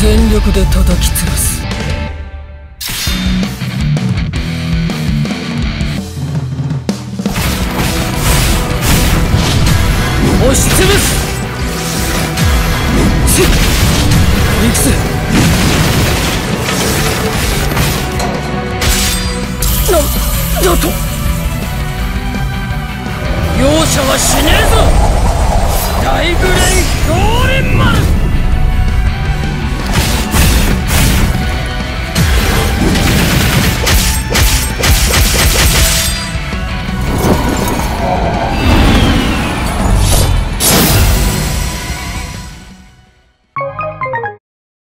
全力で叩き潰す。押し潰す。行くぜ。なんと容赦はしねえぞ。大グレ